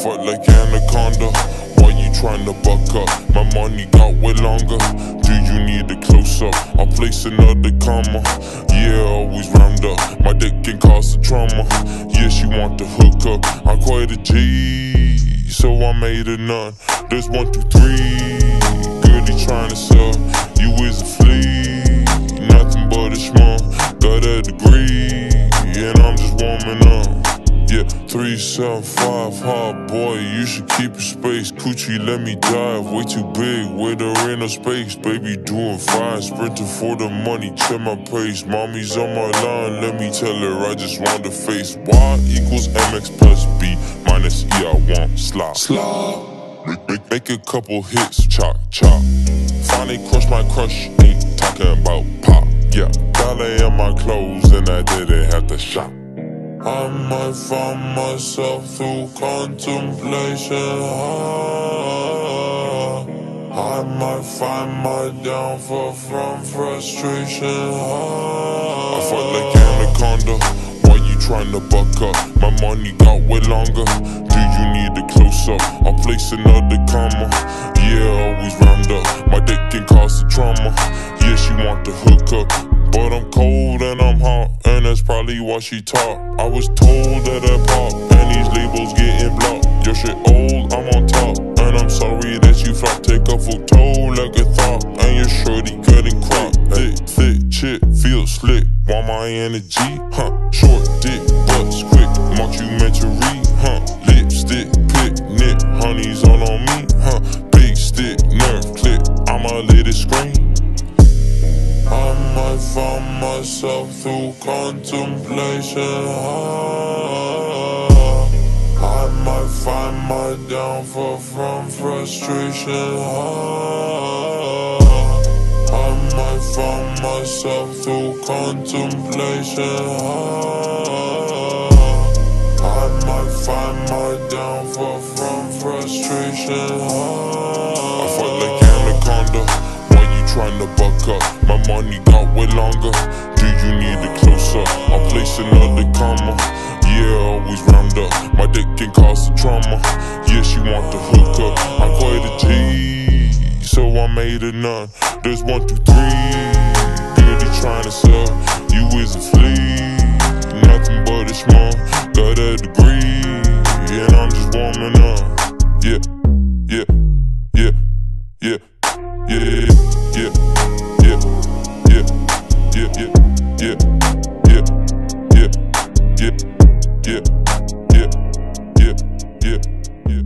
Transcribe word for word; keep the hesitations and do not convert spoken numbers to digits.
fuck like Anaconda. Why you tryna buck up? My money got way longer. Do you need a close up? I'll place another comma. Yeah, always round up. My dick can cause a trauma. Yeah, she want to hook up. I'm quite a G, so I made a none. There's one, two, three. Girl, he tryna sell. You is a flea, nothing but a schmuck. Got a degree, and I'm just warming up. Yeah, three seven five, hard boy, you should keep your space. Coochie, let me dive, way too big, where there ain't no space. Baby doing fine, sprinting for the money, check my pace. Mommy's on my line, let me tell her I just want the face. Y equals M X plus B, minus E I want slop. Slop. Make, make, make a couple hits, chop, chop. Finally crush my crush, ain't talking about pop. Yeah, ballet on my clothes and I didn't have to shop. I might find myself through contemplation. ah, I might find my downfall from frustration. ah, I fuck like Anaconda. Why you tryna buck up? My money got way longer. Do you need a close up? I'll place another comma. Yeah, always round up. My dick can cause a trauma. Yeah, she want to hook up. But I'm cold and I'm hot, and that's probably why she talk. I was told that I pop, and these labels getting blocked. Your shit old, I'm on top, and I'm sorry that you flop. Take a photo like a thought, and your shorty cutting crop. Thick, thick chick, feel slick, want my energy, huh? Short dick, butts quick, mockumentary, huh? Lipstick, picnic, honey's all on me, huh? Big stick, nerve clip, I'ma let it scream. I might find myself through contemplation. ah, I might find my downfall from frustration. ah, I might find myself through contemplation. ah, I might find my downfall from frustration. ah, I fuck like Anaconda. Why you tryna buck up? My money got way longer. Do you need a close up? I'll place another comma. Yeah, always round up. My dick can cause a trauma. Yeah, she want to hook up. I'm quite a G, so I made a none. There's one, two, three. Girl, he tryna sell. You is a flea, nothing but a schmuck. Got a degree, and I'm just warming up. Yeah, yeah, yeah, yeah, yeah, yeah, yeah. Yeah, yeah, yeah, yeah, yeah, yeah, yeah, yeah, yeah, yeah, yeah.